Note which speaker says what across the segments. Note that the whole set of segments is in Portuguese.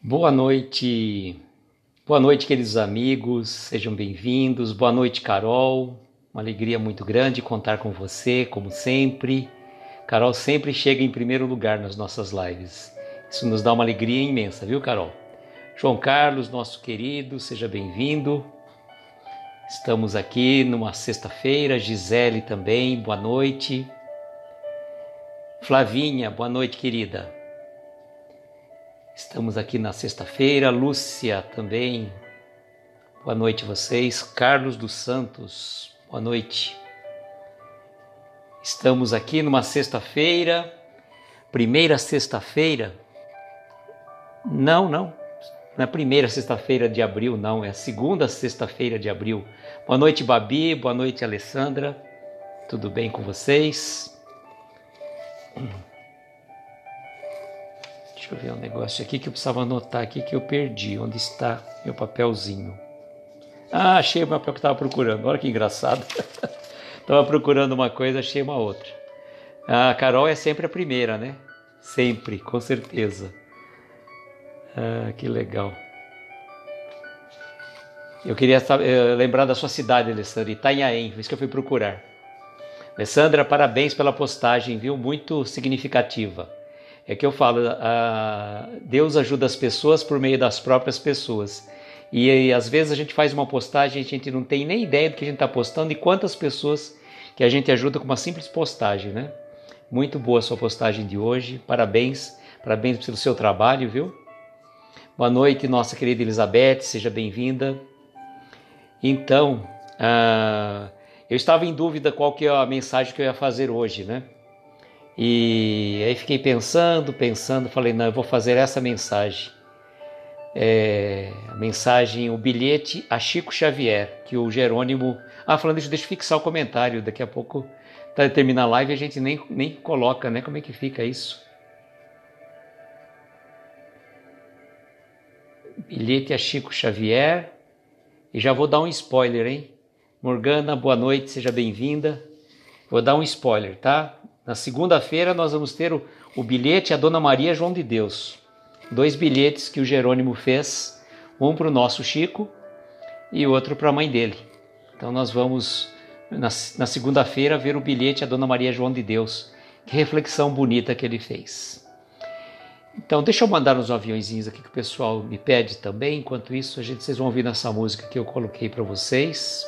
Speaker 1: Boa noite, queridos amigos, sejam bem-vindos. Boa noite, Carol. Uma alegria muito grande contar com você, como sempre. Carol sempre chega em primeiro lugar nas nossas lives. Isso nos dá uma alegria imensa, viu, Carol? João Carlos, nosso querido, seja bem-vindo. Estamos aqui numa sexta-feira. Gisele também, boa noite. Flavinha, boa noite, querida. Estamos aqui na sexta-feira. Lúcia também, boa noite a vocês. Carlos dos Santos, boa noite. Estamos aqui numa sexta-feira, primeira sexta-feira, não é a primeira sexta-feira de abril, não, é a segunda sexta-feira de abril. Boa noite, Babi, boa noite, Alessandra, tudo bem com vocês? Deixa eu ver um negócio aqui que eu precisava anotar aqui que eu perdi. Onde está meu papelzinho? Ah, achei o papel que eu estava procurando. Olha que engraçado. Estava procurando uma coisa, achei uma outra. A Carol é sempre a primeira, né? Sempre, com certeza. Ah, que legal. Eu queria lembrar da sua cidade, Alessandra, Itanhaém. Foi isso que eu fui procurar. Alessandra, parabéns pela postagem, viu? Muito significativa. É que eu falo, Deus ajuda as pessoas por meio das próprias pessoas. E às vezes a gente faz uma postagem e a gente não tem nem ideia do que a gente está postando e quantas pessoas que a gente ajuda com uma simples postagem, né? Muito boa a sua postagem de hoje, parabéns pelo seu trabalho, viu? Boa noite, nossa querida Elizabeth, seja bem-vinda. Então, eu estava em dúvida qual que é a mensagem que eu ia fazer hoje, né? E aí fiquei pensando, falei, não, eu vou fazer essa mensagem. A mensagem, o bilhete a Chico Xavier, que o Jerônimo... falando isso, deixa eu fixar o comentário, daqui a pouco terminar a live e a gente nem coloca, né? Como é que fica isso? Bilhete a Chico Xavier, e já vou dar um spoiler, hein? Morgana, boa noite, seja bem-vinda. Vou dar um spoiler, tá? Na segunda-feira nós vamos ter o bilhete a Dona Maria João de Deus. 2 bilhetes que o Jerônimo fez, um para o nosso Chico e outro para a mãe dele. Então nós vamos, na segunda-feira, ver o bilhete a Dona Maria João de Deus. Que reflexão bonita que ele fez. Então deixa eu mandar uns aviãozinhos aqui que o pessoal me pede também. Enquanto isso, vocês vão ouvir essa música que eu coloquei para vocês.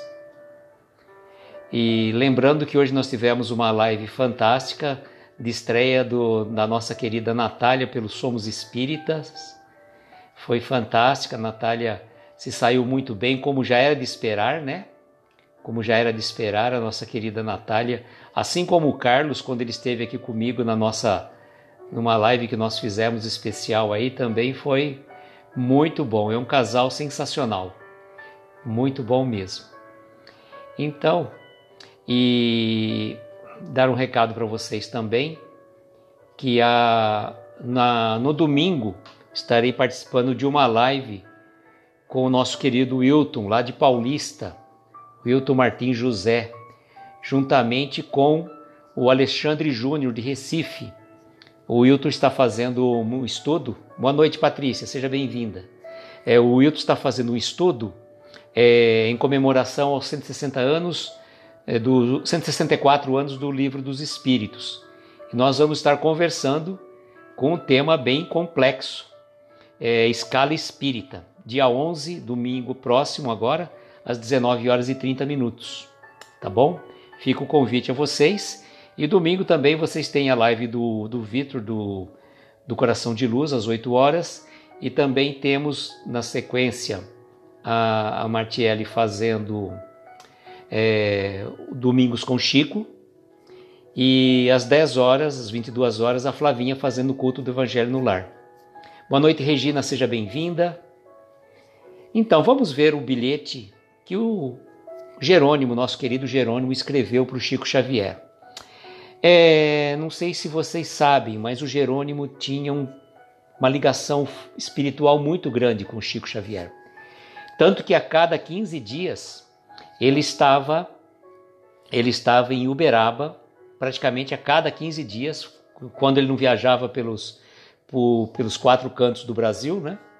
Speaker 1: E lembrando que hoje nós tivemos uma live fantástica de estreia da nossa querida Natália pelo Somos Espíritas. Foi fantástica, a Natália se saiu muito bem, como já era de esperar, né? Como já era de esperar, a nossa querida Natália, assim como o Carlos, quando ele esteve aqui comigo numa live que nós fizemos especial aí, também foi muito bom. É um casal sensacional, muito bom mesmo. Então, e dar um recado para vocês também, que no domingo estarei participando de uma live com o nosso querido Wilton, lá de Paulista, Wilton Martins José, juntamente com o Alexandre Júnior de Recife. O Wilton está fazendo um estudo. Boa noite, Patrícia, seja bem-vinda. O Wilton está fazendo um estudo em comemoração aos 160 anos 164 anos do Livro dos Espíritos. E nós vamos estar conversando com um tema bem complexo, escala espírita, dia 11, domingo próximo agora, às 19h30, tá bom? Fica o convite a vocês. E domingo também vocês têm a live do Vitor, do Coração de Luz, às 8 horas. E também temos, na sequência, a Martiele fazendo... Domingos com Chico, e às 10 horas, às 22 horas, a Flavinha fazendo o culto do Evangelho no Lar. Boa noite, Regina, seja bem-vinda. Então, vamos ver o bilhete que o Jerônimo, nosso querido Jerônimo, escreveu para o Chico Xavier. Não sei se vocês sabem, mas o Jerônimo tinha uma ligação espiritual muito grande com o Chico Xavier. Tanto que a cada 15 dias... Ele estava em Uberaba, praticamente a cada 15 dias, quando ele não viajava pelos 4 cantos do Brasil, né?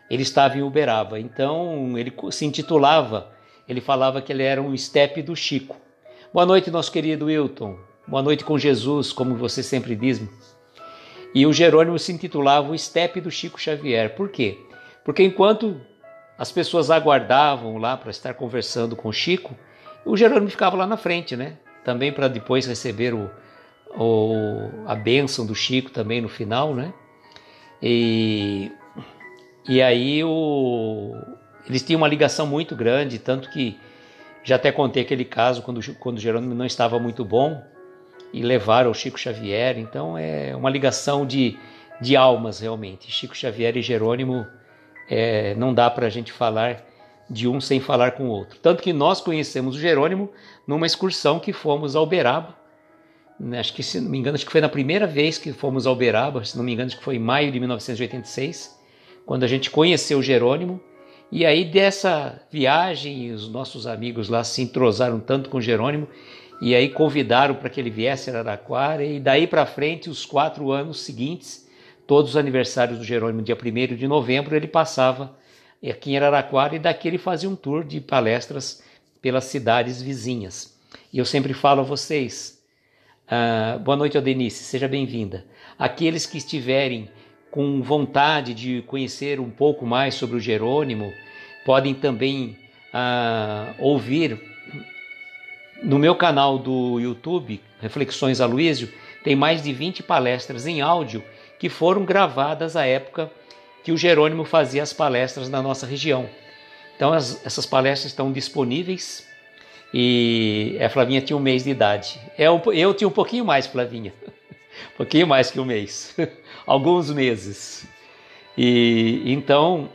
Speaker 1: ele estava em Uberaba. Então ele se intitulava, ele falava que ele era um estepe do Chico. Boa noite, nosso querido Wilton. Boa noite com Jesus, como você sempre diz. E o Jerônimo se intitulava o estepe do Chico Xavier. Por quê? Porque enquanto as pessoas aguardavam lá para estar conversando com o Chico, o Jerônimo ficava lá na frente, né? Também para depois receber a bênção do Chico também no final, né? E aí eles tinham uma ligação muito grande, tanto que já até contei aquele caso quando o Jerônimo não estava muito bom e levaram o Chico Xavier. Então é uma ligação de almas realmente. Chico Xavier e Jerônimo, não dá para a gente falar de um sem falar com o outro. Tanto que nós conhecemos o Jerônimo numa excursão que fomos a Uberaba. Acho que, se não me engano, acho que foi na primeira vez que fomos a Uberaba, se não me engano, acho que foi em maio de 1986, quando a gente conheceu o Jerônimo. E aí dessa viagem, os nossos amigos lá se entrosaram tanto com o Jerônimo, e aí convidaram para que ele viesse a Araraquara, e daí para frente, os 4 anos seguintes, todos os aniversários do Jerônimo, dia 1º de novembro, ele passava aqui em Araraquara, e daqui ele fazia um tour de palestras pelas cidades vizinhas. E eu sempre falo a vocês, boa noite, Denise, seja bem-vinda. Aqueles que estiverem com vontade de conhecer um pouco mais sobre o Jerônimo, podem também ouvir no meu canal do YouTube, Reflexões Aloísio, tem mais de 20 palestras em áudio que foram gravadas à época que o Jerônimo fazia as palestras na nossa região. Então essas palestras estão disponíveis. E a Flavinha tinha 1 mês de idade. Eu tinha um pouquinho mais, Flavinha. Um pouquinho mais que 1 mês. Alguns meses. E então,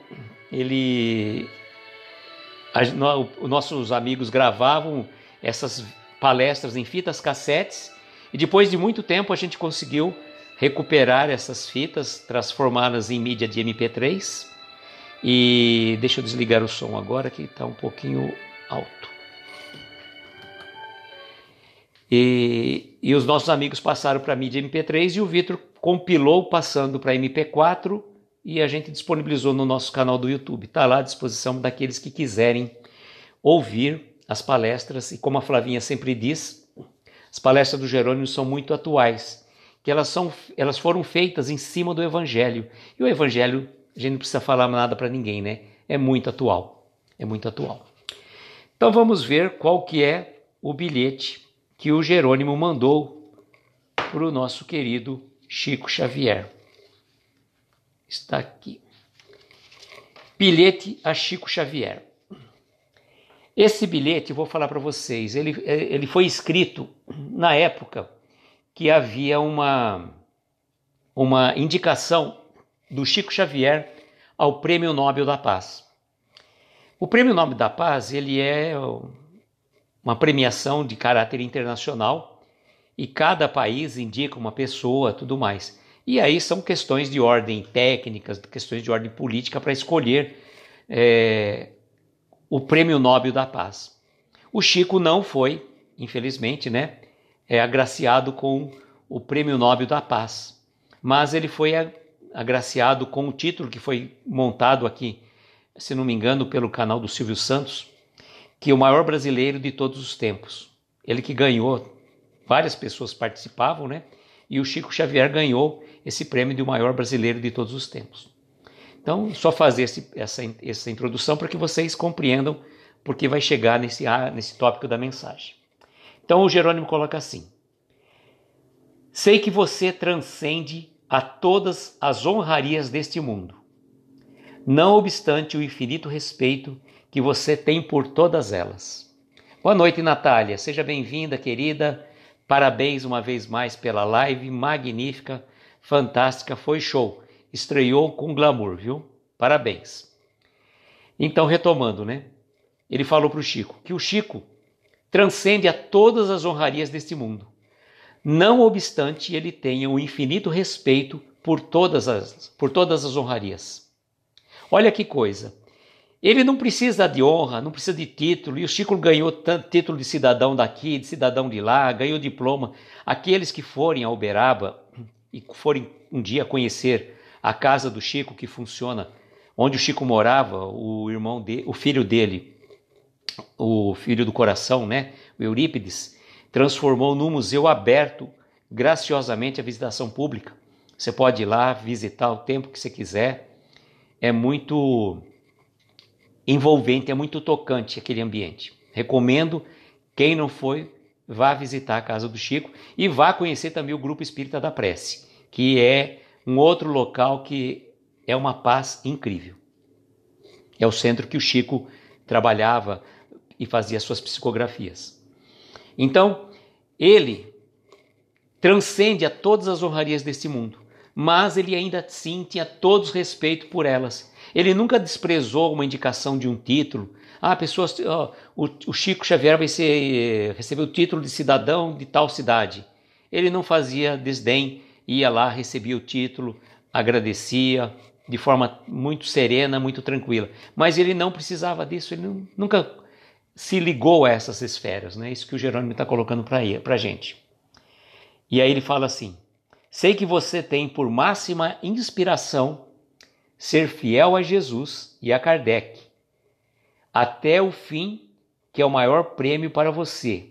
Speaker 1: nossos amigos gravavam essas palestras em fitas cassetes. E depois de muito tempo a gente conseguiu recuperar essas fitas, transformá-las em mídia de MP3. E deixa eu desligar o som agora que está um pouquinho alto. E os nossos amigos passaram para a mídia MP3 e o Vitor compilou passando para MP4 e a gente disponibilizou no nosso canal do YouTube. Está lá à disposição daqueles que quiserem ouvir as palestras. E como a Flavinha sempre diz, as palestras do Jerônimo são muito atuais, que elas foram feitas em cima do Evangelho. E o Evangelho, a gente não precisa falar nada para ninguém, né? É muito atual. É muito atual. Então vamos ver qual que é o bilhete que o Jerônimo mandou para o nosso querido Chico Xavier. Está aqui. Bilhete a Chico Xavier. Esse bilhete, eu vou falar para vocês, ele foi escrito na época que havia uma indicação do Chico Xavier ao Prêmio Nobel da Paz. O Prêmio Nobel da Paz, ele é uma premiação de caráter internacional e cada país indica uma pessoa, tudo mais. E aí são questões de ordem técnicas, questões de ordem política para escolher o Prêmio Nobel da Paz. O Chico não foi, infelizmente, né, agraciado com o Prêmio Nobel da Paz, mas ele foi agraciado com o título que foi montado aqui, se não me engano, pelo canal do Silvio Santos, que é o maior brasileiro de todos os tempos. Ele que ganhou, várias pessoas participavam, né? E o Chico Xavier ganhou esse prêmio de o maior brasileiro de todos os tempos. Então, só fazer essa introdução para que vocês compreendam porque vai chegar nesse tópico da mensagem. Então, o Jerônimo coloca assim: sei que você transcende a todas as honrarias deste mundo, não obstante o infinito respeito que você tem por todas elas. Boa noite, Natália. Seja bem-vinda, querida. Parabéns uma vez mais pela live magnífica, fantástica, foi show. Estreou com glamour, viu? Parabéns. Então, retomando, né? Ele falou para o Chico que o Chico transcende a todas as honrarias deste mundo, não obstante ele tenha um infinito respeito por todas as honrarias. Olha que coisa. Ele não precisa de honra, não precisa de título, e o Chico ganhou tanto título de cidadão daqui, de cidadão de lá, ganhou diploma. Aqueles que forem a Uberaba e forem um dia conhecer a casa do Chico, que funciona onde o Chico morava, o filho dele, o filho do coração, né, o Eurípides, transformou num museu aberto graciosamente à visitação pública. Você pode ir lá visitar o tempo que você quiser. É muito envolvente, é muito tocante aquele ambiente. Recomendo, quem não foi, vá visitar a casa do Chico e vá conhecer também o Grupo Espírita da Prece, que é um outro local que é uma paz incrível. É o centro que o Chico trabalhava e fazia suas psicografias. Então, ele transcende a todas as honrarias deste mundo, mas ele ainda assim tinha todos respeito por elas. Ele nunca desprezou uma indicação de um título. O Chico Xavier vai receber o título de cidadão de tal cidade. Ele não fazia desdém, ia lá, recebia o título, agradecia de forma muito serena, muito tranquila. Mas ele não precisava disso, ele nunca se ligou a essas esferas, né? Isso que o Jerônimo está colocando para a gente. E aí ele fala assim: sei que você tem por máxima inspiração ser fiel a Jesus e a Kardec, até o fim, que é o maior prêmio para você.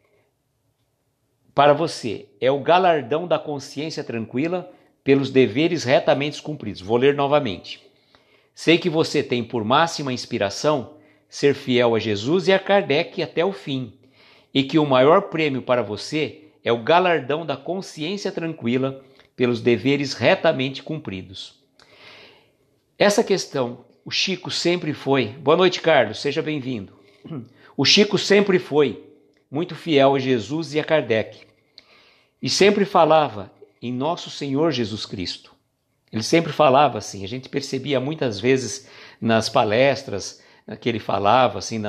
Speaker 1: Para você, é o galardão da consciência tranquila pelos deveres retamente cumpridos. Vou ler novamente. Sei que você tem por máxima inspiração ser fiel a Jesus e a Kardec até o fim, e que o maior prêmio para você é o galardão da consciência tranquila pelos deveres retamente cumpridos. Essa questão, o Chico sempre foi... Boa noite, Carlos, seja bem-vindo. O Chico sempre foi muito fiel a Jesus e a Kardec, e sempre falava em Nosso Senhor Jesus Cristo. Ele sempre falava assim, a gente percebia muitas vezes nas palestras que ele falava, assim,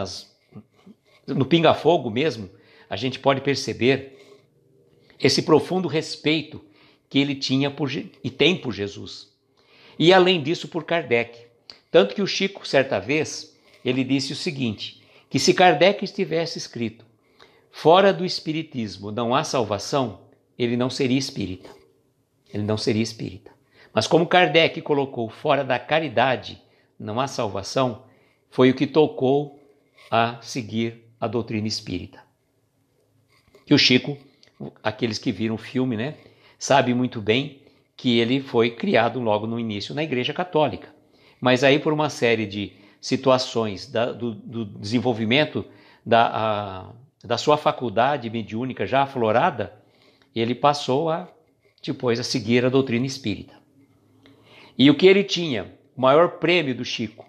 Speaker 1: no Pinga Fogo mesmo, a gente pode perceber esse profundo respeito que ele tinha e tem por Jesus. E além disso por Kardec. Tanto que o Chico, certa vez, ele disse o seguinte, que se Kardec estivesse escrito fora do espiritismo não há salvação, ele não seria espírita. Ele não seria espírita. Mas como Kardec colocou fora da caridade não há salvação, foi o que tocou a seguir a doutrina espírita. E o Chico, aqueles que viram o filme, né, sabem muito bem que ele foi criado logo no início na Igreja Católica. Mas aí por uma série de situações do desenvolvimento da sua faculdade mediúnica já aflorada, ele passou depois a seguir a doutrina espírita. E o que ele tinha? O maior prêmio do Chico,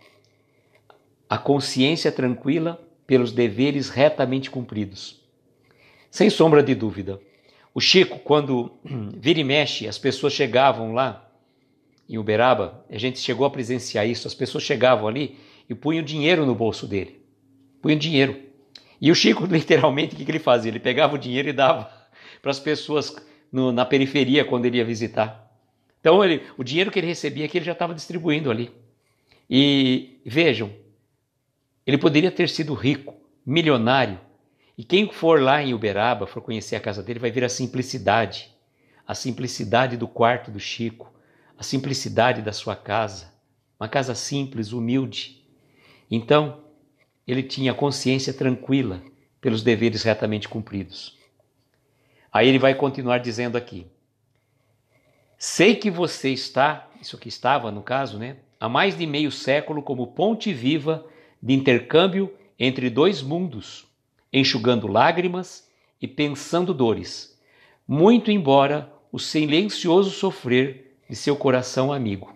Speaker 1: a consciência tranquila pelos deveres retamente cumpridos. Sem sombra de dúvida. O Chico, quando vira e mexe, as pessoas chegavam lá em Uberaba, a gente chegou a presenciar isso, as pessoas chegavam ali e punham dinheiro no bolso dele. Punham dinheiro. E o Chico, literalmente, o que ele fazia? Ele pegava o dinheiro e dava para as pessoas na periferia quando ele ia visitar. Então, o dinheiro que ele recebia, que ele já estava distribuindo ali. E vejam, ele poderia ter sido rico, milionário. E quem for lá em Uberaba, for conhecer a casa dele, vai ver a simplicidade do quarto do Chico, a simplicidade da sua casa, uma casa simples, humilde. Então, ele tinha consciência tranquila pelos deveres retamente cumpridos. Aí ele vai continuar dizendo aqui: sei que você está, isso aqui estava no caso, né, há mais de meio século como ponte viva de intercâmbio entre dois mundos, enxugando lágrimas e pensando dores, muito embora o silencioso sofrer de seu coração amigo.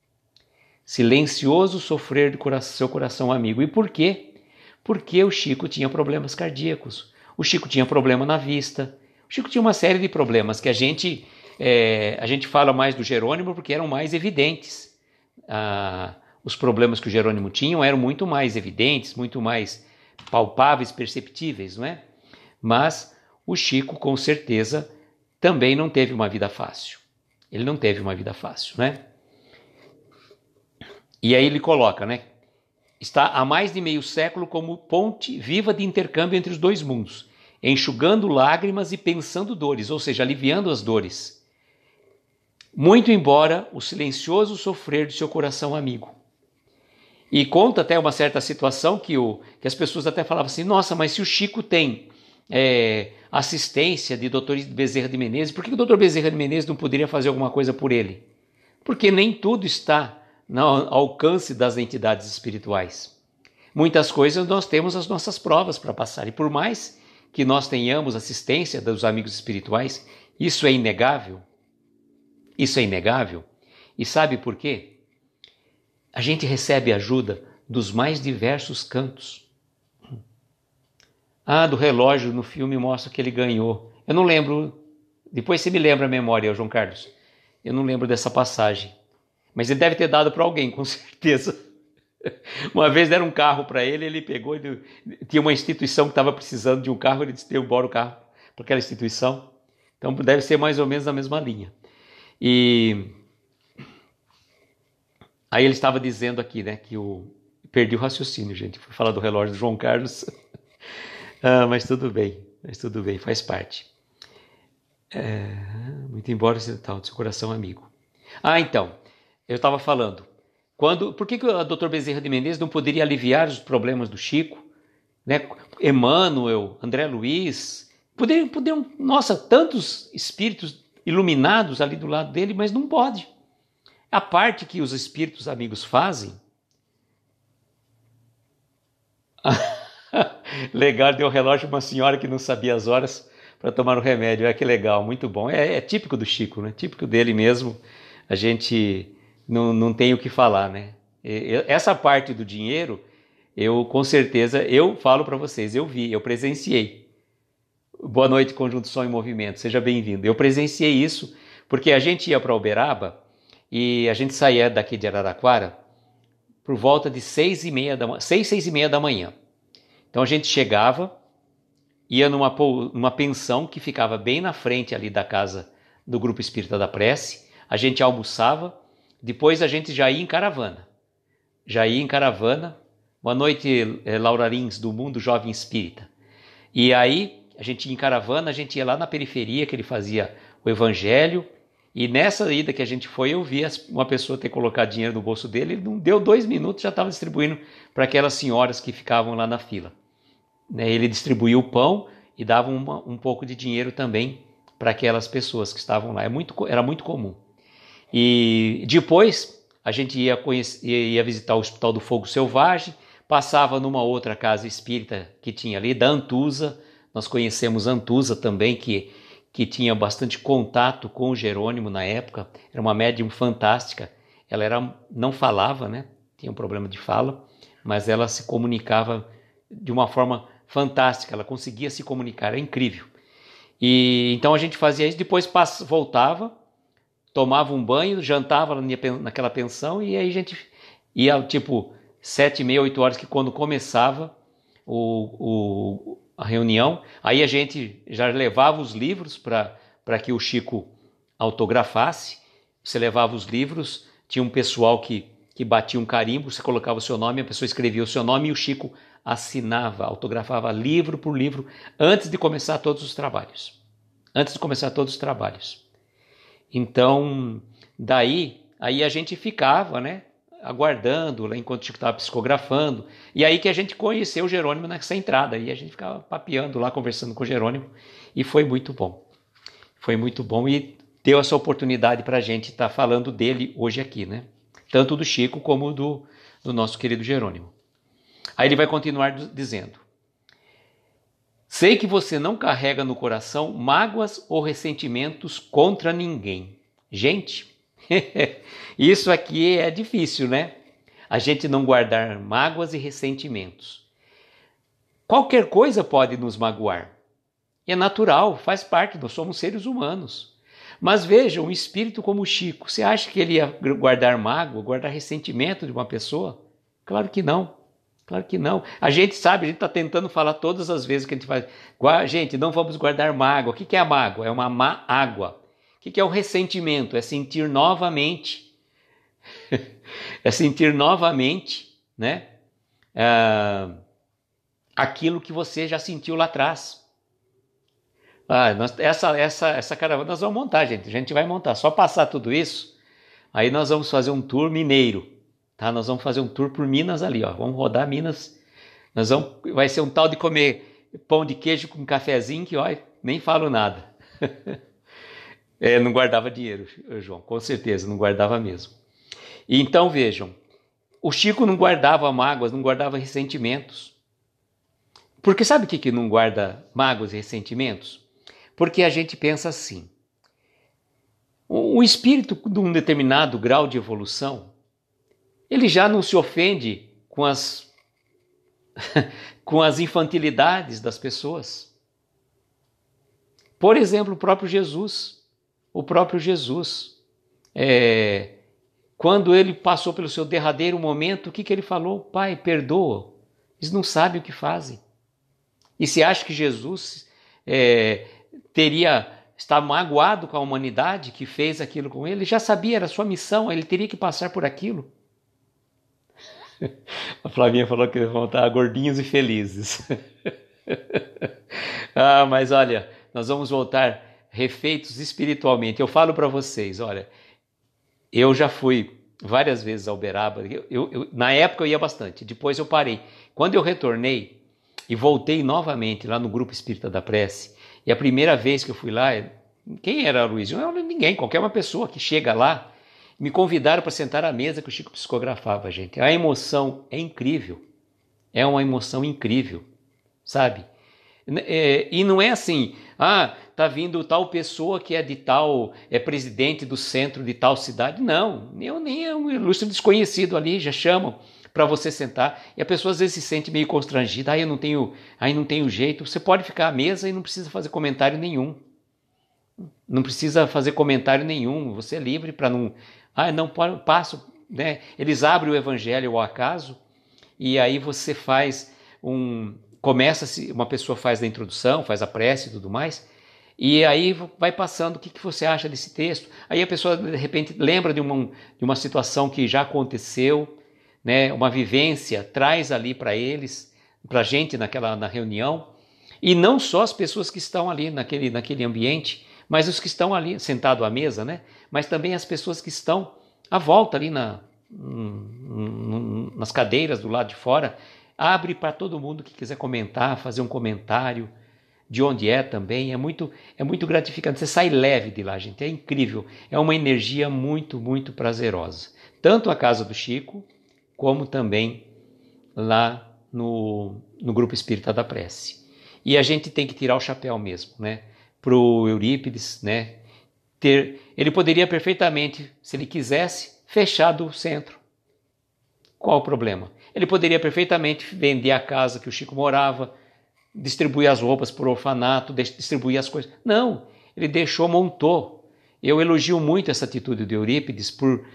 Speaker 1: Silencioso sofrer de seu coração amigo. E por quê? Porque o Chico tinha problemas cardíacos, o Chico tinha problema na vista, o Chico tinha uma série de problemas que a gente fala mais do Jerônimo porque eram mais evidentes. Os problemas que o Jerônimo tinha eram muito mais evidentes, muito mais palpáveis, perceptíveis, não é? Mas o Chico, com certeza, também não teve uma vida fácil. Ele não teve uma vida fácil, né? E aí ele coloca, né? Está há mais de meio século como ponte viva de intercâmbio entre os dois mundos, enxugando lágrimas e pensando dores, ou seja, aliviando as dores. Muito embora o silencioso sofrer de seu coração amigo. E conta até uma certa situação que as pessoas até falavam assim, nossa, mas se o Chico tem assistência de Dr. Bezerra de Menezes, por que o Dr. Bezerra de Menezes não poderia fazer alguma coisa por ele? Porque nem tudo está no alcance das entidades espirituais. Muitas coisas nós temos as nossas provas para passar, e por mais que nós tenhamos assistência dos amigos espirituais, isso é inegável. Isso é inegável. E sabe por quê? A gente recebe ajuda dos mais diversos cantos. Do relógio no filme mostra que ele ganhou. Eu não lembro, depois você me lembra a memória, João Carlos. Eu não lembro dessa passagem. Mas ele deve ter dado para alguém, com certeza. Uma vez deram um carro para ele, ele pegou, tinha uma instituição que estava precisando de um carro, ele deu embora o carro para aquela instituição. Então deve ser mais ou menos na mesma linha. E aí ele estava dizendo aqui, né, que perdi o raciocínio, gente. Fui falar do relógio do João Carlos. Mas tudo bem, faz parte. Muito embora seja tal, do seu coração amigo. Então, eu estava falando. Por que a Dr. Bezerra de Menezes não poderia aliviar os problemas do Chico? Né? Emmanuel, André Luiz, poderiam, nossa, tantos espíritos iluminados ali do lado dele, mas não pode. A parte que os espíritos amigos fazem... Legal, deu o relógio para uma senhora que não sabia as horas para tomar o remédio. Que legal, muito bom. É típico do Chico, né? Típico dele mesmo. A gente não tem o que falar, né? Essa parte do dinheiro, com certeza, eu falo para vocês, eu vi, eu presenciei. Boa noite, Conjunto Som em Movimento, seja bem-vindo. Eu presenciei isso porque a gente ia para Uberaba e a gente saía daqui de Araraquara por volta de 6h30 da manhã. Então a gente chegava, ia numa pensão que ficava bem na frente ali da casa do Grupo Espírita da Prece, a gente almoçava, depois a gente já ia em caravana. Boa noite, Laura Lins, do Mundo Jovem Espírita. E aí a gente ia em caravana, a gente ia lá na periferia que ele fazia o evangelho, e nessa ida que a gente foi, eu vi uma pessoa ter colocado dinheiro no bolso dele, ele não deu 2 minutos, já estava distribuindo para aquelas senhoras que ficavam lá na fila. Ele distribuía o pão e dava um pouco de dinheiro também para aquelas pessoas que estavam lá. Era muito comum. E depois a gente ia visitar o Hospital do Fogo Selvagem, passava numa outra casa espírita que tinha ali, da Antusa. Nós conhecemos Antusa também, que tinha bastante contato com o Jerônimo na época. Era uma médium fantástica. Ela não falava, né? Tinha um problema de fala, mas ela se comunicava de uma forma fantástica, ela conseguia se comunicar, era incrível. E então a gente fazia isso, depois voltava, tomava um banho, jantava naquela pensão, e aí a gente ia tipo 7h30, 8h, que quando começava a reunião, aí a gente já levava os livros para que o Chico autografasse. Você levava os livros, tinha um pessoal que batia um carimbo, você colocava o seu nome, a pessoa escrevia o seu nome e o Chico assinava, autografava livro por livro antes de começar todos os trabalhos. Então, aí a gente ficava, né, aguardando lá enquanto o Chico estava psicografando, e aí que a gente conheceu o Jerônimo nessa entrada, e a gente ficava papeando lá, conversando com o Jerônimo, e foi muito bom. Foi muito bom e deu essa oportunidade para a gente estar falando dele hoje aqui, né? Tanto do Chico como do nosso querido Jerônimo. Aí ele vai continuar dizendo: sei que você não carrega no coração mágoas ou ressentimentos contra ninguém. Gente, isso aqui é difícil, né? A gente não guardar mágoas e ressentimentos. Qualquer coisa pode nos magoar. É natural, faz parte, nós somos seres humanos. Mas veja, um espírito como o Chico, você acha que ele ia guardar mágoa, guardar ressentimento de uma pessoa? Claro que não. Claro que não. A gente sabe, a gente está tentando falar todas as vezes que a gente faz. Gente, não vamos guardar mágoa. O que é a mágoa? É uma má água. O que é o ressentimento? É sentir novamente. É sentir novamente, né? Aquilo que você já sentiu lá atrás. Essa caravana nós vamos montar, gente. A gente vai montar. Só passar tudo isso, aí nós vamos fazer um tour mineiro. tá? Nós vamos fazer um tour por Minas ali, ó. Vamos rodar Minas. Vai ser um tal de comer pão de queijo com cafezinho que, ó, nem falo nada. Não guardava dinheiro, João, com certeza, não guardava mesmo. E então vejam, o Chico não guardava mágoas, não guardava ressentimentos. Porque sabe o que não guarda mágoas e ressentimentos? Porque a gente pensa assim, o espírito de um determinado grau de evolução, ele já não se ofende com as infantilidades das pessoas. Por exemplo, o próprio Jesus, quando ele passou pelo seu derradeiro momento, o que ele falou? Pai, perdoa, eles não sabem o que fazem. E se acha que Jesus está magoado com a humanidade que fez aquilo com ele? Ele já sabia, era sua missão, ele teria que passar por aquilo. A Flavinha falou que vão estar gordinhos e felizes. Mas olha, nós vamos voltar refeitos espiritualmente. Eu falo para vocês, olha, eu já fui várias vezes a Uberaba. Na época eu ia bastante, depois eu parei. Quando eu retornei e voltei novamente lá no Grupo Espírita da Prece, e a primeira vez que eu fui lá, quem era Luiz? Não era ninguém, qualquer uma pessoa que chega lá. Me convidaram para sentar à mesa que o Chico psicografava, gente. A emoção é incrível. É uma emoção incrível, sabe? E não é assim, tá vindo tal pessoa que é de tal, é presidente do centro de tal cidade. Não, nem é um ilustre desconhecido ali, já chamam para você sentar. E a pessoa às vezes se sente meio constrangida. Aí não tenho jeito. Você pode ficar à mesa e não precisa fazer comentário nenhum. Não precisa fazer comentário nenhum. Você é livre para não... não passo, né? Eles abrem o evangelho ao acaso e aí você faz uma pessoa faz a introdução, faz a prece e tudo mais, e aí vai passando o que você acha desse texto. Aí a pessoa de repente lembra de uma situação que já aconteceu, né? Uma vivência, traz ali para eles, para a gente na reunião, e não só as pessoas que estão ali naquele ambiente, mas os que estão ali sentados à mesa, né? Mas também as pessoas que estão à volta ali nas cadeiras do lado de fora. Abre para todo mundo que quiser comentar, fazer um comentário de onde é também. É muito gratificante. Você sai leve de lá, gente. É incrível. É uma energia muito, muito prazerosa. Tanto a casa do Chico, como também lá no Grupo Espírita da Prece. E a gente tem que tirar o chapéu mesmo, né? Para o Eurípides, né? Ele poderia perfeitamente, se ele quisesse, fechar do centro. Qual o problema? Ele poderia perfeitamente vender a casa que o Chico morava, distribuir as roupas para o orfanato, distribuir as coisas. Não, ele montou. Eu elogio muito essa atitude de Eurípides por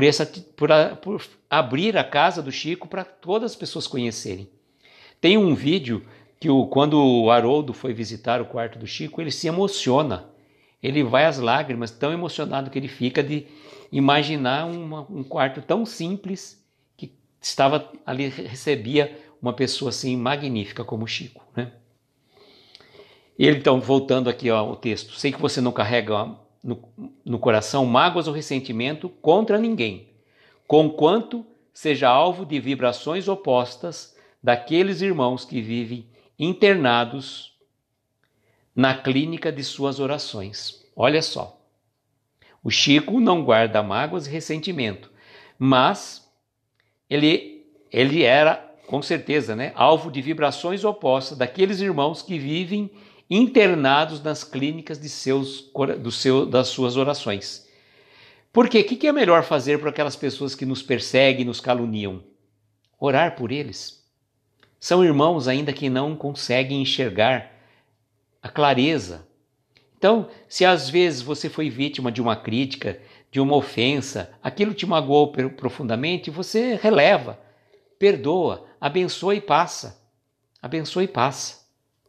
Speaker 1: abrir a casa do Chico para todas as pessoas conhecerem. Tem um vídeo que quando o Haroldo foi visitar o quarto do Chico, ele se emociona. Ele vai às lágrimas, tão emocionado que ele fica de imaginar um quarto tão simples que estava ali, recebia uma pessoa assim magnífica como o Chico, né? Ele, então, voltando aqui ao texto, sei que você não carrega no coração mágoas ou ressentimento contra ninguém, conquanto seja alvo de vibrações opostas daqueles irmãos que vivem internados na clínica de suas orações. Olha só, o Chico não guarda mágoas e ressentimento, mas ele era, com certeza, né, alvo de vibrações opostas daqueles irmãos que vivem internados nas clínicas das suas orações. Por quê? O que é melhor fazer para aquelas pessoas que nos perseguem e nos caluniam? Orar por eles. São irmãos ainda que não conseguem enxergar a clareza. Então, se às vezes você foi vítima de uma crítica, de uma ofensa, aquilo te magoou profundamente, você releva, perdoa, abençoa e passa. Abençoa e passa.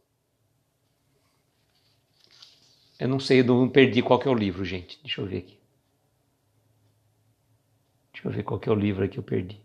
Speaker 1: Eu não sei, eu não perdi qual que é o livro, gente. Deixa eu ver aqui. Deixa eu ver qual que é o livro aqui que eu perdi.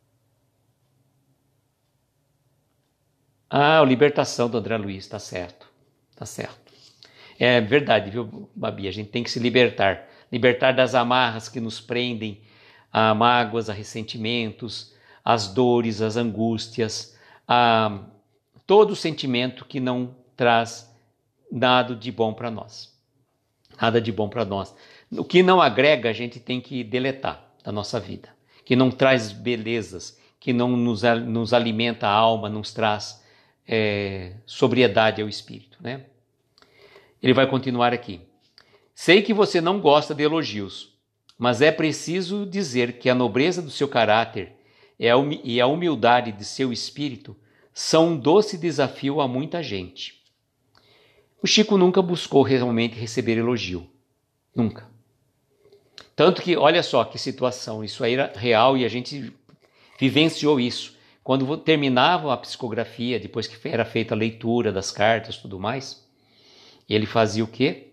Speaker 1: O Libertação, do André Luiz, tá certo. Tá certo. É verdade, viu, Babi? A gente tem que se libertar. Libertar das amarras que nos prendem a mágoas, a ressentimentos, as dores, as angústias, a todo sentimento que não traz nada de bom para nós. Nada de bom para nós. O que não agrega, a gente tem que deletar da nossa vida. Que não traz belezas, que não nos alimenta a alma, nos traz sobriedade ao espírito, né? Ele vai continuar aqui. Sei que você não gosta de elogios, mas é preciso dizer que a nobreza do seu caráter e a humildade de seu espírito são um doce desafio a muita gente. O Chico nunca buscou realmente receber elogio. Nunca. Tanto que, olha só que situação, isso aí era real e a gente vivenciou isso. Quando terminava a psicografia, depois que era feita a leitura das cartas e tudo mais, ele fazia o quê?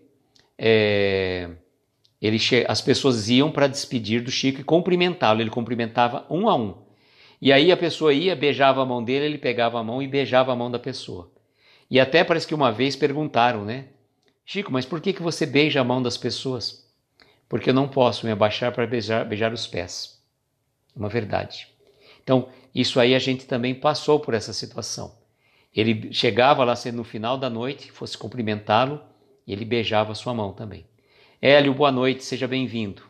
Speaker 1: As pessoas iam para despedir do Chico e cumprimentá-lo. Ele cumprimentava um a um. E aí a pessoa ia, beijava a mão dele, ele pegava a mão e beijava a mão da pessoa. E até parece que uma vez perguntaram, né? Chico, mas por que você beija a mão das pessoas? Porque eu não posso me abaixar para beijar os pés. Uma verdade. Então, isso aí a gente também passou por essa situação. Ele chegava lá no final da noite, fosse cumprimentá-lo, e ele beijava a sua mão também. Hélio, boa noite, seja bem-vindo.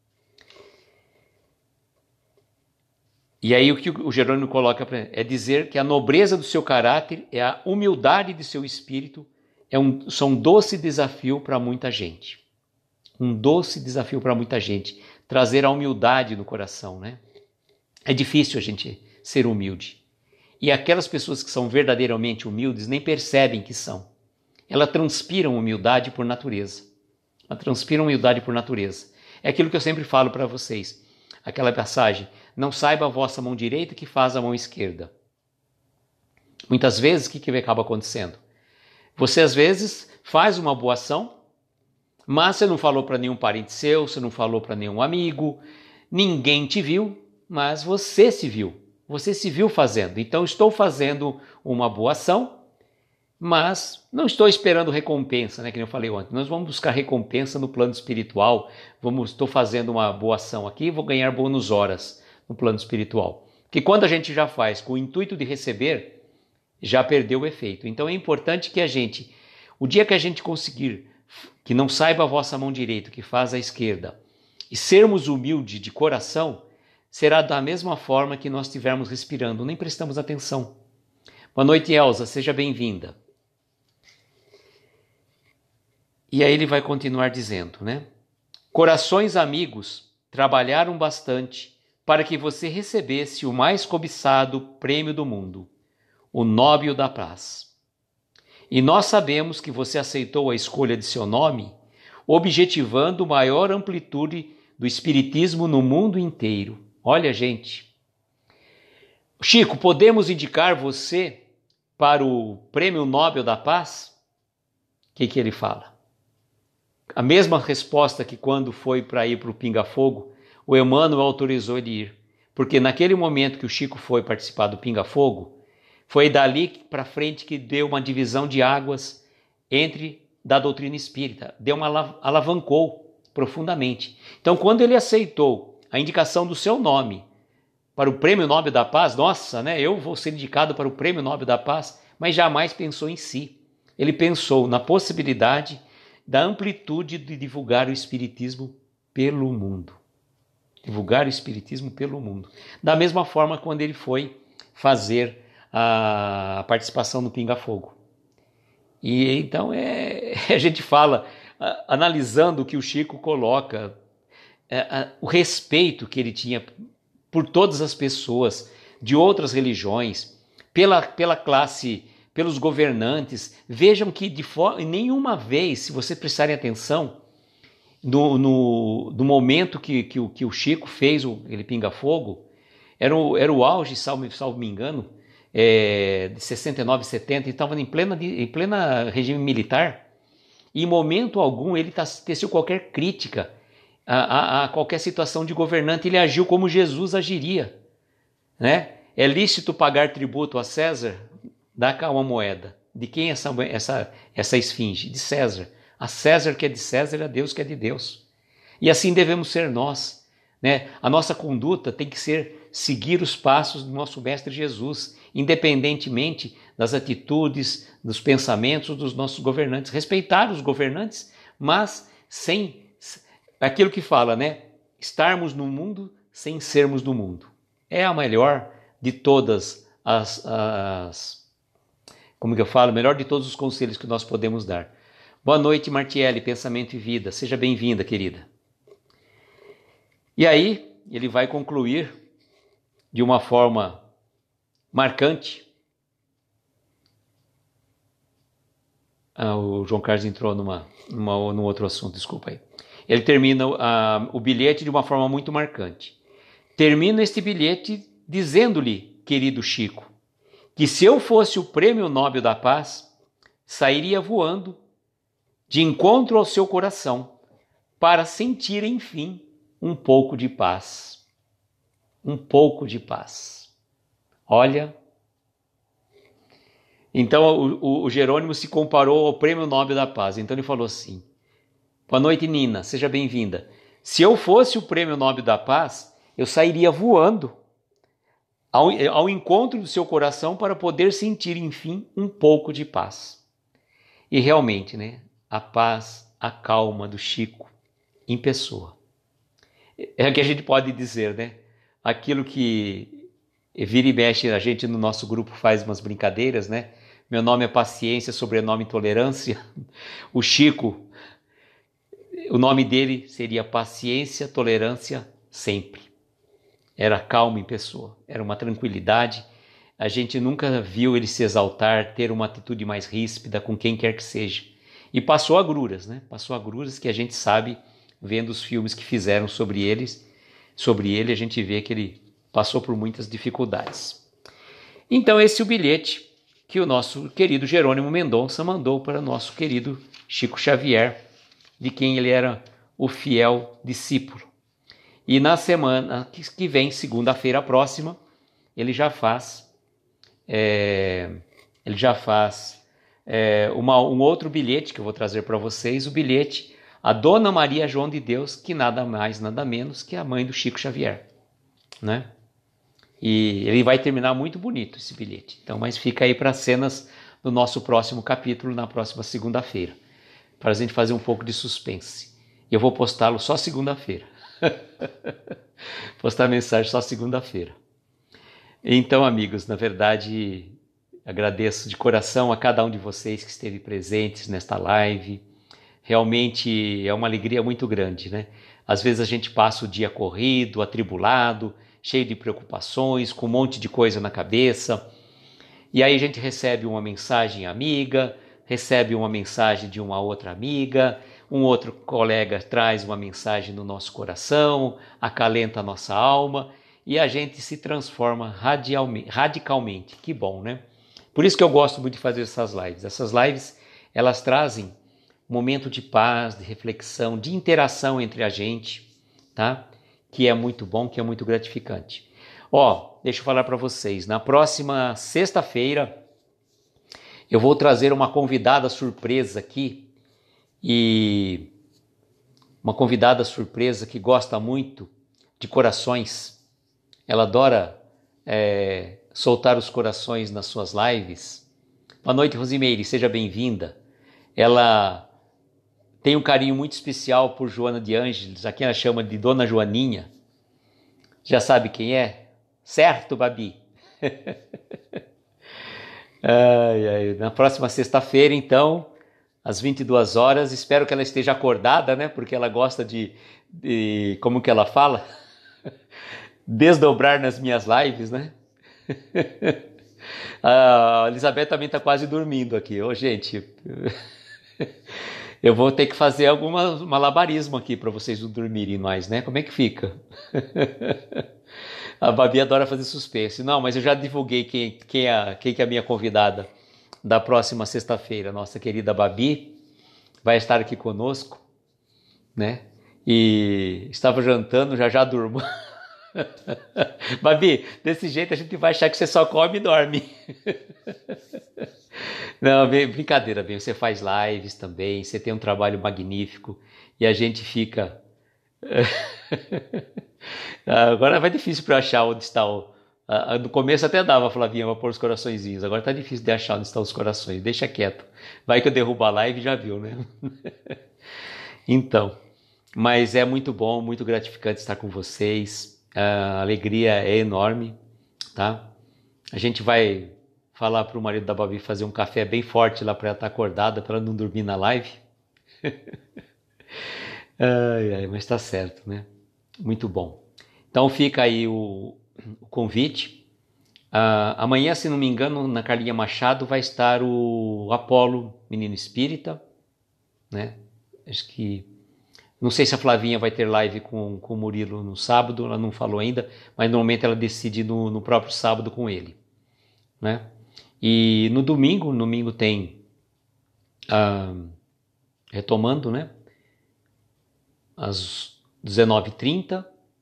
Speaker 1: E aí o que o Jerônimo coloca é dizer que a nobreza do seu caráter e a humildade de seu espírito são um doce desafio para muita gente. Um doce desafio para muita gente. Trazer a humildade no coração, né? É difícil a gente ser humilde. E aquelas pessoas que são verdadeiramente humildes nem percebem que são. Elas transpiram humildade por natureza. Elas transpiram humildade por natureza. É aquilo que eu sempre falo para vocês. Aquela passagem, não saiba a vossa mão direita que faz a mão esquerda. Muitas vezes, o que acaba acontecendo? Você, às vezes, faz uma boa ação, mas você não falou para nenhum parente seu, você não falou para nenhum amigo, ninguém te viu, mas você se viu. Você se viu fazendo. Então, estou fazendo uma boa ação, mas não estou esperando recompensa, né? Que nem eu falei ontem. Nós vamos buscar recompensa no plano espiritual. Estou fazendo uma boa ação aqui, vou ganhar bônus horas no plano espiritual. Porque quando a gente já faz com o intuito de receber, já perdeu o efeito. Então é importante que o dia que a gente conseguir, que não saiba a vossa mão direita, que faz a esquerda, e sermos humildes de coração, será da mesma forma que nós estivermos respirando, nem prestamos atenção. Boa noite, Elza, seja bem-vinda. E aí ele vai continuar dizendo, né? Corações amigos trabalharam bastante para que você recebesse o mais cobiçado prêmio do mundo, o Nobel da Paz. E nós sabemos que você aceitou a escolha de seu nome, objetivando maior amplitude do espiritismo no mundo inteiro. Olha, gente. Chico, podemos indicar você para o Prêmio Nobel da Paz? O que ele fala? A mesma resposta que quando foi para ir para o Pinga Fogo, o Emmanuel autorizou ele ir. Porque naquele momento que o Chico foi participar do Pinga Fogo, foi dali para frente que deu uma divisão de águas da doutrina espírita. Alavancou profundamente. Então, quando ele aceitou a indicação do seu nome para o Prêmio Nobel da Paz, nossa, né? Eu vou ser indicado para o Prêmio Nobel da Paz, mas jamais pensou em si. Ele pensou na possibilidade da amplitude de divulgar o Espiritismo pelo mundo. Divulgar o Espiritismo pelo mundo. Da mesma forma, quando ele foi fazer a participação no Pinga Fogo. E então a gente fala, analisando o que o Chico coloca, o respeito que ele tinha por todas as pessoas de outras religiões, pela classe, pelos governantes. Vejam que nenhuma vez, se vocês prestarem atenção, no momento que o Chico fez aquele Pinga Fogo, era o auge, salvo me engano, de 69, 70, e estava em plena regime militar, e em momento algum ele teceu qualquer crítica a qualquer situação de governante. Ele agiu como Jesus agiria, né? É lícito pagar tributo a César? Dá cá uma moeda. De quem é essa esfinge? De César. A César que é de César, a Deus que é de Deus. E assim devemos ser nós. né? A nossa conduta tem que ser seguir os passos do nosso Mestre Jesus, independentemente das atitudes, dos pensamentos dos nossos governantes. Respeitar os governantes, mas sem aquilo que fala, né? Estarmos no mundo sem sermos do mundo. É a melhor de todas como que eu falo? Melhor de todos os conselhos que nós podemos dar. Boa noite, Martiele, Pensamento e Vida. Seja bem-vinda, querida. E aí, ele vai concluir de uma forma marcante. O João Carlos entrou num outro assunto, desculpa aí. Ele termina o bilhete de uma forma muito marcante. Termina este bilhete dizendo-lhe, querido Chico, que se eu fosse o Prêmio Nobel da Paz, sairia voando de encontro ao seu coração para sentir, enfim, um pouco de paz. Um pouco de paz. Olha. Então o Jerônimo se comparou ao Prêmio Nobel da Paz. Então ele falou assim: boa noite, Nina, seja bem-vinda. Se eu fosse o Prêmio Nobel da Paz, eu sairia voando ao encontro do seu coração para poder sentir, enfim, um pouco de paz. E realmente, né? A paz, a calma do Chico em pessoa. É o que a gente pode dizer, né? Aquilo que vira e mexe, a gente no nosso grupo faz umas brincadeiras, né? Meu nome é Paciência, sobrenome Tolerância. O Chico, o nome dele seria Paciência, Tolerância Sempre. Era calmo em pessoa, era uma tranquilidade. A gente nunca viu ele se exaltar, ter uma atitude mais ríspida com quem quer que seja. E passou agruras, né? Passou agruras que a gente sabe, vendo os filmes que fizeram sobre ele, a gente vê que ele passou por muitas dificuldades. Então esse é o bilhete que o nosso querido Jerônimo Mendonça mandou para o nosso querido Chico Xavier, de quem ele era o fiel discípulo. E na semana que vem, segunda-feira próxima, ele já faz um outro bilhete que eu vou trazer para vocês, o bilhete a Dona Maria João de Deus, que nada mais, nada menos que a mãe do Chico Xavier, né? E ele vai terminar muito bonito esse bilhete. Então, mas fica aí para as cenas do nosso próximo capítulo, na próxima segunda-feira, para a gente fazer um pouco de suspense. E eu vou postá-lo só segunda-feira. Postar mensagem só segunda-feira. Então, amigos, na verdade, agradeço de coração a cada um de vocês que esteve presentes nesta live. Realmente é uma alegria muito grande, né? Às vezes a gente passa o dia corrido, atribulado, cheio de preocupações, com um monte de coisa na cabeça. E aí a gente recebe uma mensagem amiga, recebe uma mensagem de uma outra amiga, um outro colega traz uma mensagem no nosso coração, acalenta a nossa alma e a gente se transforma radicalmente. Que bom, né? Por isso que eu gosto muito de fazer essas lives. Essas lives, elas trazem um momento de paz, de reflexão, de interação entre a gente, tá? Que é muito bom, que é muito gratificante. Deixa eu falar para vocês, na próxima sexta-feira eu vou trazer uma convidada surpresa aqui, e uma convidada surpresa que gosta muito de corações. Ela adora soltar os corações nas suas lives. Boa noite, Rosimeire, seja bem-vinda. Ela tem um carinho muito especial por Joana de Ângeles, a quem ela chama de Dona Joaninha. Já sabe quem é? Certo, Babi? Na próxima sexta-feira, então, às 22 horas, espero que ela esteja acordada, né? Porque ela gosta de como que ela fala? Desdobrar nas minhas lives, né? A Elizabeth também está quase dormindo aqui. Gente, eu vou ter que fazer algum malabarismo aqui para vocês não dormirem mais, né? Como é que fica? A Babi adora fazer suspense. Não, mas eu já divulguei quem é a minha convidada da próxima sexta-feira. Nossa querida Babi vai estar aqui conosco, né? E estava jantando, já durmo. Babi, desse jeito a gente vai achar que você só come e dorme. Não, brincadeira, bem, você faz lives também, você tem um trabalho magnífico e a gente fica Agora vai difícil para achar onde está o... No começo até dava, Flavinha, para pôr os coraçõezinhos. Agora tá difícil de achar onde estão os corações. Deixa quieto. Vai que eu derrubo a live e já viu, né? Então, mas é muito bom, muito gratificante estar com vocês. A alegria é enorme, tá? A gente vai falar para o marido da Babi fazer um café bem forte lá para ela estar acordada, para ela não dormir na live. Mas tá certo, né? Muito bom. Então fica aí o convite. Amanhã, se não me engano, na Carlinha Machado vai estar o Apolo, menino espírita, né? Acho que... Não sei se a Flavinha vai ter live com o Murilo no sábado, ela não falou ainda, mas normalmente ela decide no próprio sábado com ele, né? E no domingo tem, retomando, né? Às 19h30.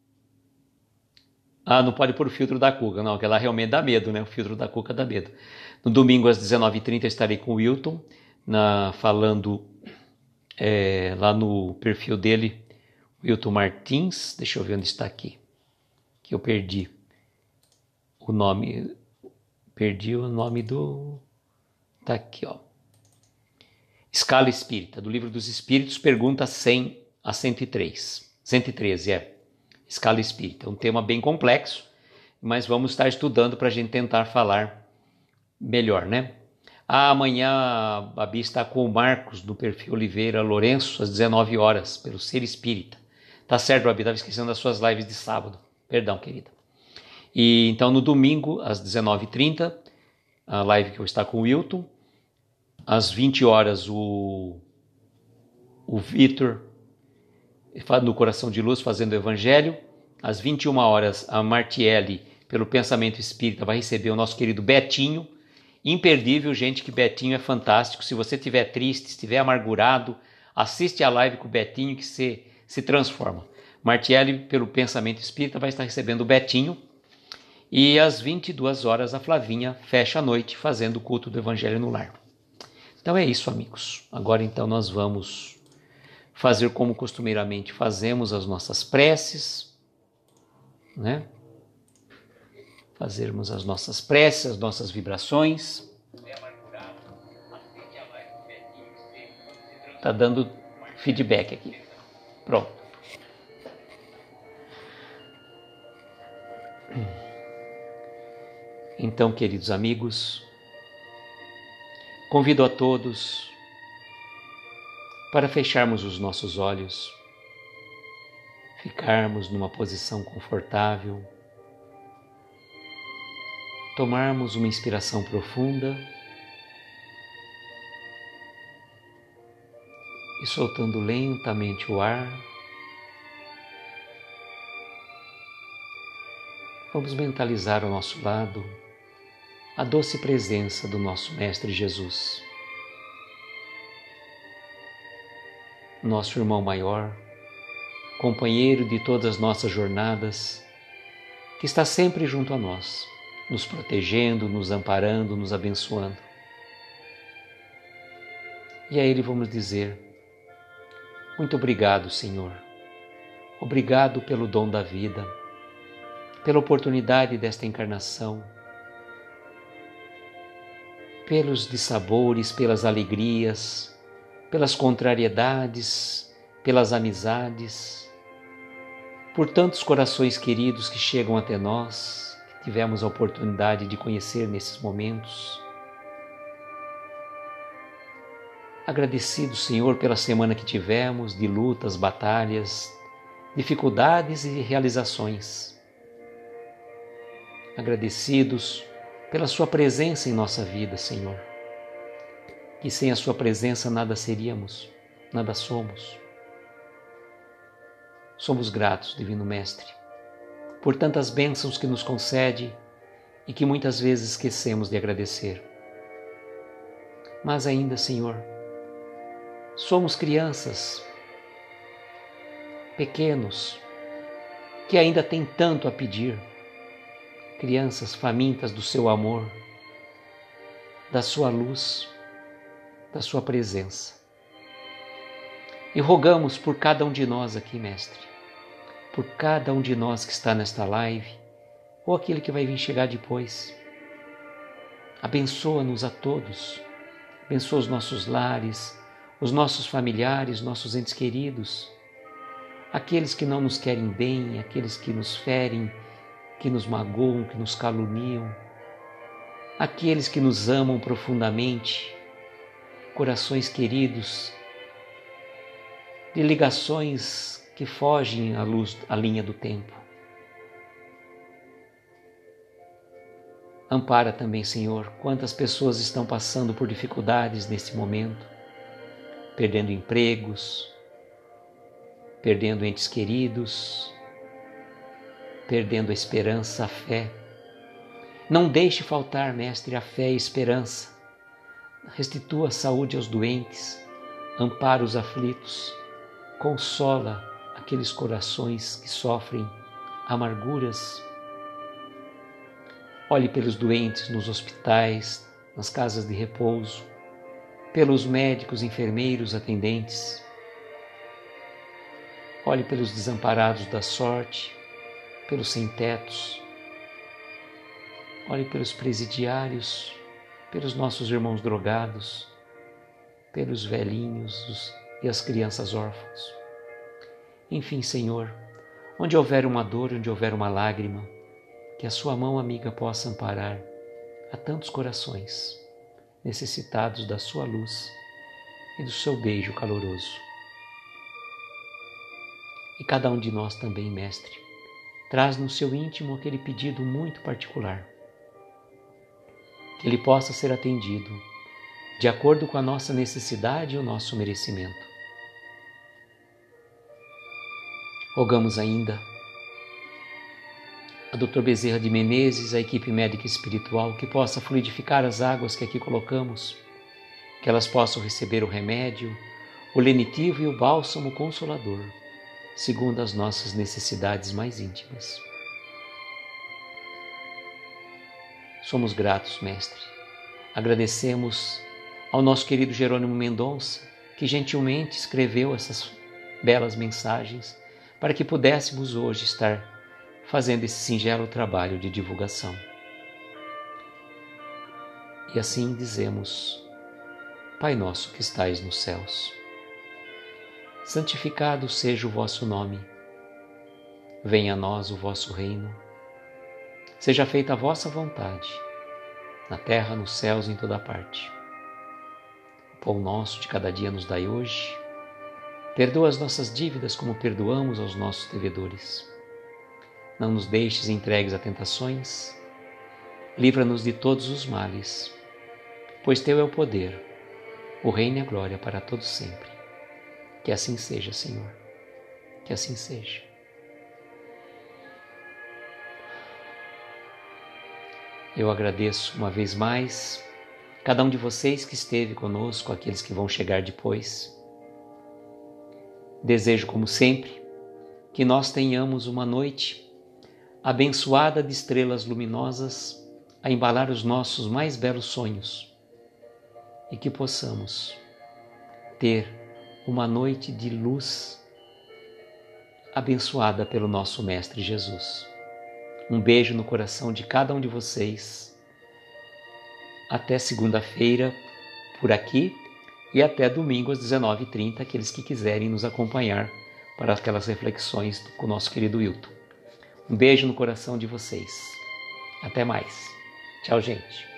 Speaker 1: Não pode pôr o filtro da Cuca, não, que ela realmente dá medo, né? O filtro da Cuca dá medo. No domingo, às 19h30, estarei com o Wilton, falando lá no perfil dele, Wilton Martins. Deixa eu ver onde está aqui, que eu perdi o nome. Tá aqui, ó. Escala Espírita, do Livro dos Espíritos, pergunta 100 a 103. 113, Escala Espírita. É um tema bem complexo, mas vamos estar estudando para a gente tentar falar melhor, né? Amanhã a Babi está com o Marcos, do perfil Oliveira Lourenço, às 19 horas, pelo Ser Espírita. Tá certo, Babi, estava esquecendo das suas lives de sábado. Perdão, querida. E então no domingo, às 19h30, a live que eu vou estar com o Wilton. Às 20 horas, o Vitor, no Coração de Luz, fazendo o Evangelho. Às 21 horas, a Martiele, pelo Pensamento Espírita, vai receber o nosso querido Betinho. Imperdível, gente, que Betinho é fantástico. Se você estiver triste, estiver amargurado, assiste a live com o Betinho que se transforma. Martiele, pelo Pensamento Espírita, vai estar recebendo o Betinho. E às 22 horas, a Flavinha fecha a noite fazendo o culto do Evangelho no Lar. Então é isso, amigos. Agora então nós vamos fazer como costumeiramente fazemos as nossas preces, né? Fazermos as nossas preces, as nossas vibrações. Tá dando feedback aqui. Pronto. Então, queridos amigos, convido a todos para fecharmos os nossos olhos, ficarmos numa posição confortável, tomarmos uma inspiração profunda e soltando lentamente o ar, vamos mentalizar ao nosso lado a doce presença do nosso Mestre Jesus, nosso irmão maior, companheiro de todas as nossas jornadas, que está sempre junto a nós, nos protegendo, nos amparando, nos abençoando. E a Ele vamos dizer: muito obrigado, Senhor. Obrigado pelo dom da vida, pela oportunidade desta encarnação, pelos dissabores, pelas alegrias, pelas contrariedades, pelas amizades, por tantos corações queridos que chegam até nós, que tivemos a oportunidade de conhecer nesses momentos. Agradecido, Senhor, pela semana que tivemos, de lutas, batalhas, dificuldades e realizações. Agradecidos pela Sua presença em nossa vida, Senhor. Que sem a Sua presença nada seríamos, nada somos. Somos gratos, Divino Mestre, por tantas bênçãos que nos concede e que muitas vezes esquecemos de agradecer. Mas ainda, Senhor, somos crianças, pequenos, que ainda têm tanto a pedir, crianças famintas do Seu amor, da Sua luz, da Sua presença. E rogamos por cada um de nós aqui, Mestre, por cada um de nós que está nesta live, ou aquele que vai vir chegar depois. Abençoa-nos a todos, abençoa os nossos lares, os nossos familiares, nossos entes queridos, aqueles que não nos querem bem, aqueles que nos ferem, que nos magoam, que nos caluniam, aqueles que nos amam profundamente, corações queridos, de ligações que fogem à linha do tempo. Ampara também, Senhor, quantas pessoas estão passando por dificuldades neste momento, perdendo empregos, perdendo entes queridos, perdendo a esperança, a fé. Não deixe faltar, Mestre, a fé e a esperança. Restitua a saúde aos doentes, ampara os aflitos, consola aqueles corações que sofrem amarguras. Olhe pelos doentes nos hospitais, nas casas de repouso, pelos médicos, enfermeiros, atendentes. Olhe pelos desamparados da sorte, pelos sem-tetos. Olhe pelos presidiários, pelos nossos irmãos drogados, pelos velhinhos e as crianças órfãs. Enfim, Senhor, onde houver uma dor, onde houver uma lágrima, que a sua mão amiga possa amparar a tantos corações necessitados da sua luz e do seu beijo caloroso. E cada um de nós também, Mestre, traz no seu íntimo aquele pedido muito particular, que ele possa ser atendido de acordo com a nossa necessidade e o nosso merecimento. Rogamos ainda a Dr. Bezerra de Menezes, a equipe médica espiritual, que possa fluidificar as águas que aqui colocamos, que elas possam receber o remédio, o lenitivo e o bálsamo consolador, segundo as nossas necessidades mais íntimas. Somos gratos, Mestre. Agradecemos ao nosso querido Jerônimo Mendonça, que gentilmente escreveu essas belas mensagens para que pudéssemos hoje estar fazendo esse singelo trabalho de divulgação. E assim dizemos: Pai nosso que estais nos céus, santificado seja o vosso nome. Venha a nós o vosso reino. Seja feita a vossa vontade, na terra, nos céus e em toda parte. O pão nosso de cada dia nos dai hoje. Perdoa as nossas dívidas como perdoamos aos nossos devedores. Não nos deixes entregues a tentações. Livra-nos de todos os males, pois teu é o poder, o reino e a glória para todos sempre. Que assim seja, Senhor. Que assim seja. Eu agradeço uma vez mais cada um de vocês que esteve conosco, aqueles que vão chegar depois. Desejo, como sempre, que nós tenhamos uma noite abençoada de estrelas luminosas a embalar os nossos mais belos sonhos e que possamos ter uma noite de luz abençoada pelo nosso Mestre Jesus. Um beijo no coração de cada um de vocês. Até segunda-feira por aqui e até domingo às 19h30, aqueles que quiserem nos acompanhar para aquelas reflexões com o nosso querido Wilton. Um beijo no coração de vocês. Até mais. Tchau, gente.